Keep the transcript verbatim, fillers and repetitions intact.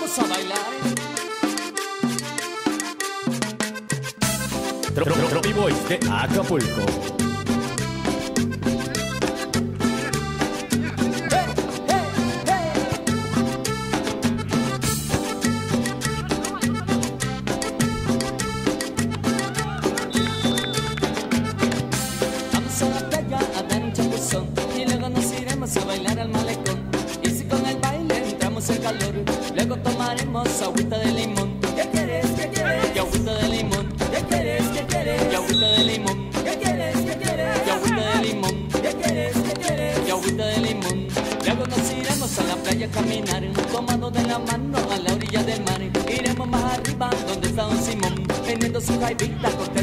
vamos a bailar. Tropi Boys de Acapulco. Vamos a la playa a dar un chapuzón y luego nos iremos a bailar al malecón. Y si con el baile entramos en calor, luego tomaremos agüita de limón. ¿Qué quieres? ¿Qué quieres? Y agüita de limón. ¿Qué quieres? ¿Qué quieres? Y agüita de limón. ¿Qué quieres? ¿Qué quieres? Y agüita de limón. ¿Qué quieres? ¿Qué quieres? Y agüita de limón. Luego nos iremos a la playa a caminar, tomados de la mano a la orilla del mar. Iremos más arriba donde está Don Simón, vendiendo su jaivita.